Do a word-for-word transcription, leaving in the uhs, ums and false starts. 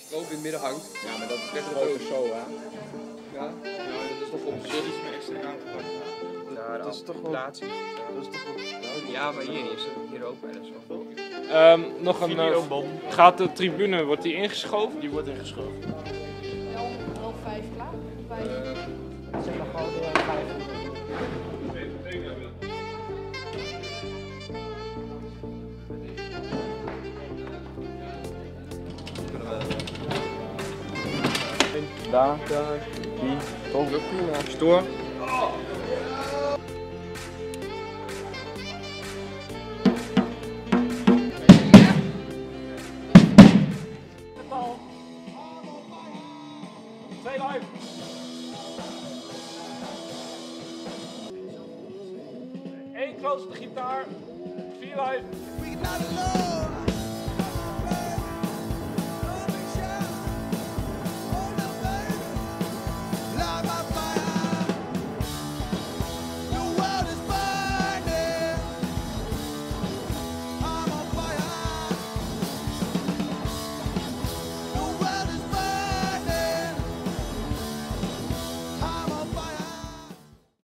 stroop in het midden hangt. Ja, maar dat is Krijg je gewoon dat ook? zo, hè? Ja, nou, dat is toch op zich. iets meer extra aan te pakken. Nou, Dat is toch wel... plaatsen. Dat is toch wel... Ja, maar hier, hier zit hier ook bij, dat is wel goed. Um, nog een... Uh, Videobom. gaat de tribune, wordt die ingeschoven? Die wordt ingeschoven. Wel half vijf klaar. Vijf. Zeg maar gewoon weer vijf. Daar, Daar, die, toch ook prima. Stoor. Twee live. Eén close de gitaar. Vier live.